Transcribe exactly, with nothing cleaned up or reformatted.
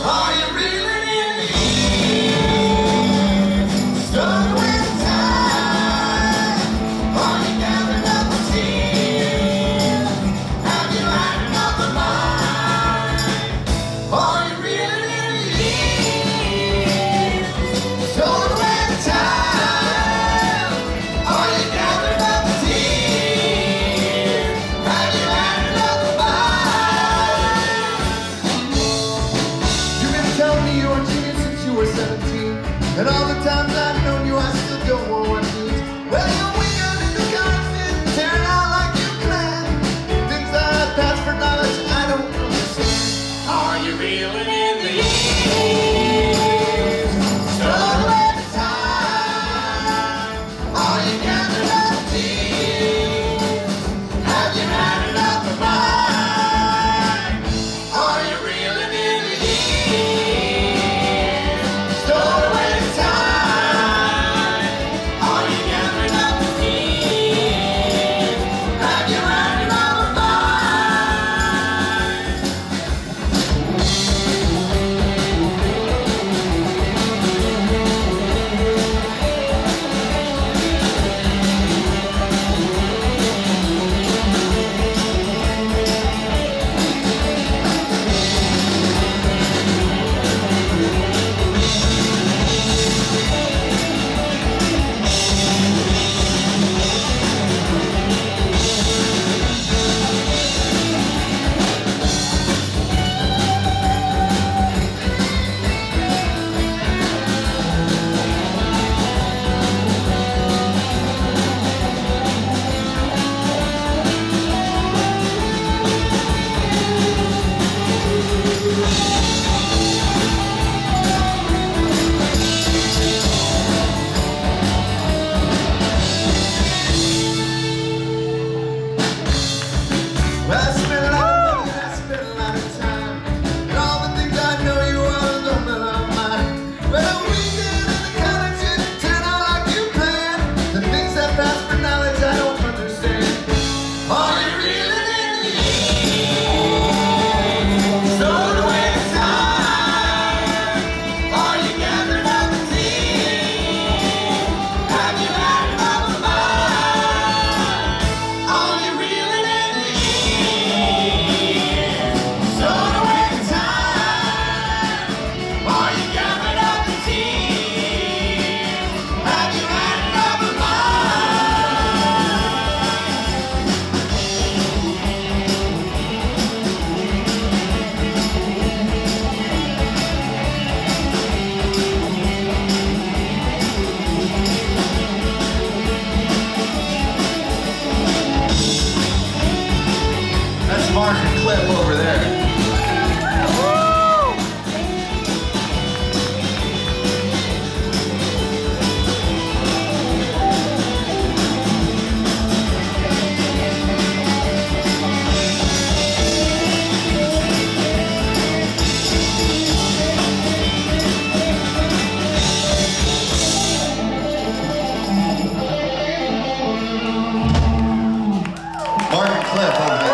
Are you reeling in the years? Stuck with time? Are you gathering up the tears? Have you had enough of mine? Are you reeling in the years? Stuck with time? Are you gathering up the tears? Have you had enough of mine? You've been telling me you're a genius since you were seventeen, and all the times I've known you, I still don't want what needs. Well, you're weekend in the constant, tearing out like you planned. Things I pass for knowledge I don't understand. Are you reeling in the years? Start with the time. Are you gathering up tears? Have you had enough of mine? Are you reeling in the years? Start with the time. Are you gathering up the tears? Have you had enough of mine? Well, I spent a lot of money and I spent a lot of time, and all the things I know you all don't know are mine. Well, we did in the college and turn out like you planned. The things that pass for knowledge I don't understand. Are you reeling in the years? Stowed away in time. Are you gathering up the tears? Have you had enough of mine? Are you reeling in the years? Stowed away in time. Are you gathering up the tears? Have you had enough of That's Mark and Cliff over there. Mark and Cliff over there.